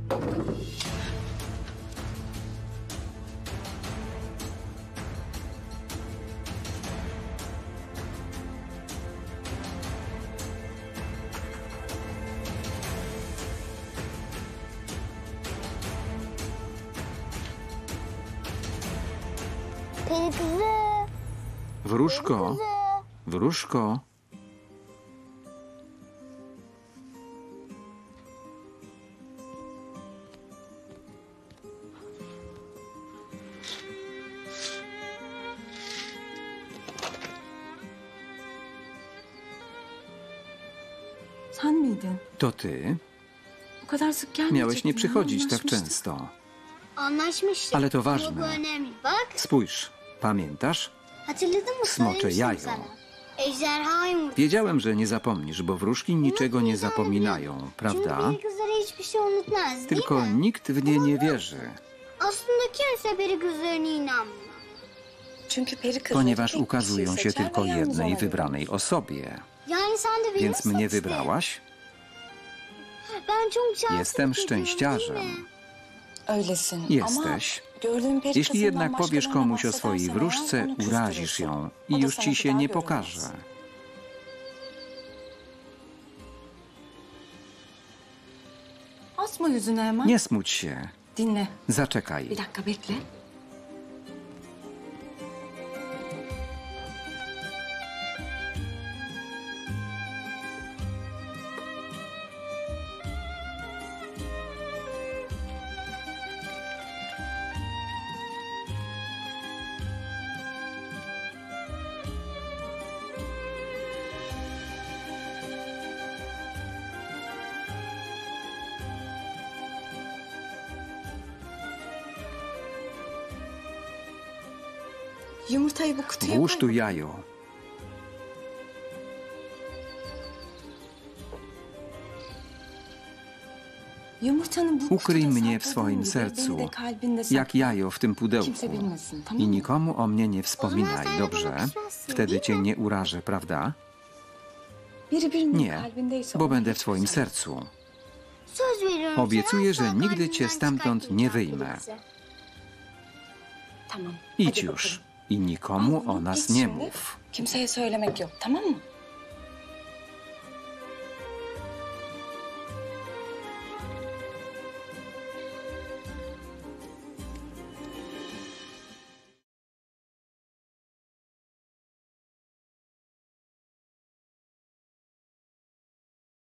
Peri kızı. Wróżko, wróżko. Sen miydin? To ty? O kadar sık gelmeyecektin. Miałeś nie przychodzić tak Anlaşmıştık. często. Anlaşmıştık. Ale to Ama bu ważne. önemli. Bak. Spójrz, pamiętasz? Hatırladın mı? Smocze Söylemiştim jajo. sana. Ejderha yumurtası. Wiedziałem, że nie zapomnisz, bo wróżki niczego nie zapominają, Çünkü prawda? peri kızları hiçbir şey unutmaz, değil Tylko mi? nikt w nie nie wierzy, Aslında kimse peri kızlarına inanmıyor. Çünkü peri kızları ponieważ tek ukazują kişiyi się seçer tylko ve yalnız jednej ona wybranej osobie. Yani sen de beni Więc mnie seçtin. wybrałaś? Ben çok şanslı Jestem bir çocuğum, szczęściarzem. değil mi? Öylesin. Jesteś. Ama gördüğün peri Jeśli kızından jednak powiesz başkalarına komuś o swojej bahsedersen wróżce, eğer, onu urazisz küstürürsün. ją O i da już sana ci bir się daha nie görünmez. pokaże. Asma yüzüne hemen. Nie smuć się. Dinle. Zaczekaj. Bir dakika bekle. Yumurtayı bu kutuya Włóż tu koy. jajo. Yumurtanı bu Ukryj kutuda mnie w sakladığın swoim gibi sercu, beni de kalbinde jak sakla. jajo w tym pudełku. Kimse bilmesin, tamam I mı? nikomu o mnie nie wspominaj, dobrze? Wtedy cię nie urażę, prawda? Biri birinin Nie, kalbindeyse bo onu będę w hiç twoim üzemez. sercu. Söz veriyorum. Obiecuję, sana że asla nigdy cię kalbimden stamtąd nie çıkartmayacağım wyjmę. peri kızı. Tamam. Idź hadi już bakalım. i nikomu Al bunu, o nas git nie şimdi. mów. Kimseye söylemek yok, tamam mı?